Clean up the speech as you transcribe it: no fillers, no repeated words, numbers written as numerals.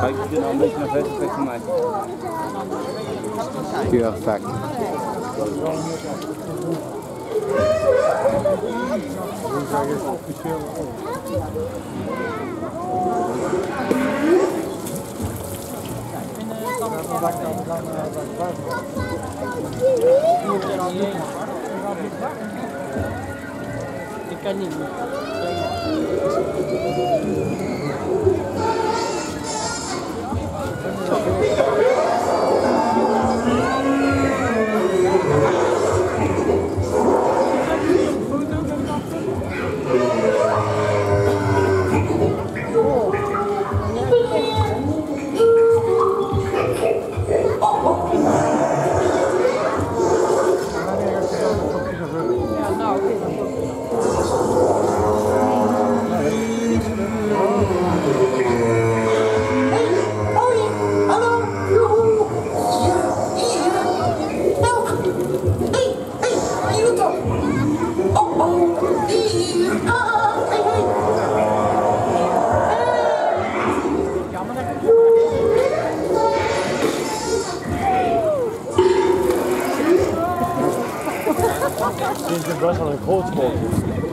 Kijk je nou een beetje naar verder weg van mij. Perfect. Ik kan niet meer. Dit is best wel een groot sport.